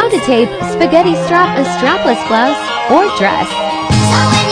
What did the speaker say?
to tape spaghetti strap a strapless blouse or dress.